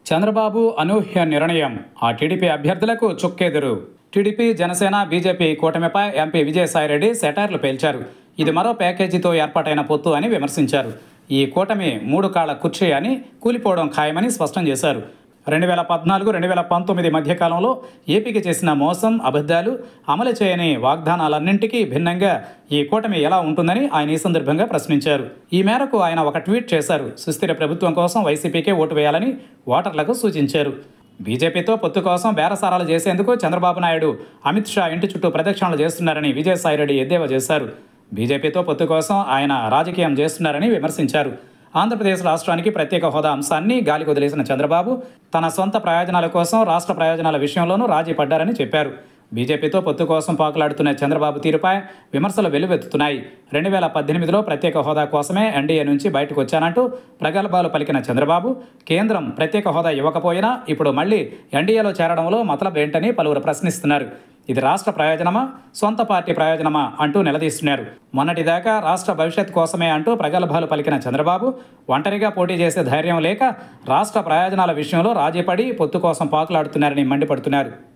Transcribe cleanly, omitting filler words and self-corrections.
చంద్రబాబు అనూహ్య నిర్ణయం. ఆ టీడీపీ అభ్యర్థులకు చుక్కెదురు. టీడీపీ, జనసేన, బీజేపీ కూటమిపై ఎంపీ విజయసాయిరెడ్డి సెటైర్లు పేల్చారు. ఇది మరో ప్యాకేజీతో ఏర్పాటైన పొత్తు అని విమర్శించారు. ఈ కూటమి మూడు కాళ్ల కుర్చీ అని, కూలిపోవడం ఖాయమని స్పష్టం చేశారు. 2014-2019 మధ్యకాలంలో ఏపీకి చేసిన మోసం, అబద్ధాలు, అమలు చేయని వాగ్దానాలన్నింటికీ భిన్నంగా ఈ కూటమి ఎలా ఉంటుందని ఆయన ఈ సందర్భంగా ప్రశ్నించారు. ఈ మేరకు ఆయన ఒక ట్వీట్ చేశారు. సుస్థిర ప్రభుత్వం కోసం వైసీపీకే ఓటు వేయాలని ఓటర్లకు సూచించారు. బీజేపీతో పొత్తు కోసం బేరసారాలు చేసేందుకు చంద్రబాబు నాయుడు, అమిత్ షా ఇంటి చుట్టూ ప్రదక్షిణలు చేస్తున్నారని విజయసాయిరెడ్డి ఎద్దేవా చేశారు. బీజేపీతో పొత్తు కోసం ఆయన రాజకీయం చేస్తున్నారని విమర్శించారు. ఆంధ్రప్రదేశ్ రాష్ట్రానికి ప్రత్యేక హోదా అంశాన్ని గాలికి వదిలేసిన చంద్రబాబు తన సొంత ప్రయోజనాల కోసం రాష్ట్ర ప్రయోజనాల విషయంలోనూ రాజీ పడ్డారని చెప్పారు. బీజేపీతో పొత్తు కోసం పాకులాడుతున్న చంద్రబాబు తీరుపై విమర్శలు వెల్లువెత్తుతున్నాయి. 2018లో ప్రత్యేక హోదా కోసమే ఎన్డీఏ నుంచి బయటకు వచ్చానంటూ ప్రగల్భాలు పలికిన చంద్రబాబు కేంద్రం ప్రత్యేక హోదా ఇవ్వకపోయినా ఇప్పుడు మళ్లీ ఎన్డీఏలో చేరడంలో మతలబ్ ఏంటని పలువురు ప్రశ్నిస్తున్నారు. ఇది రాష్ట్ర ప్రయోజనమా, సొంత పార్టీ ప్రయోజనమా అంటూ నిలదీస్తున్నారు. మొన్నటిదాకా రాష్ట్ర భవిష్యత్ కోసమే అంటూ ప్రగల్భాలు పలికిన చంద్రబాబు ఒంటరిగా పోటీ చేసే ధైర్యం లేక రాష్ట్ర ప్రయోజనాల విషయంలో రాజీపడి పొత్తు కోసం పాకులాడుతున్నారని మండిపడుతున్నారు.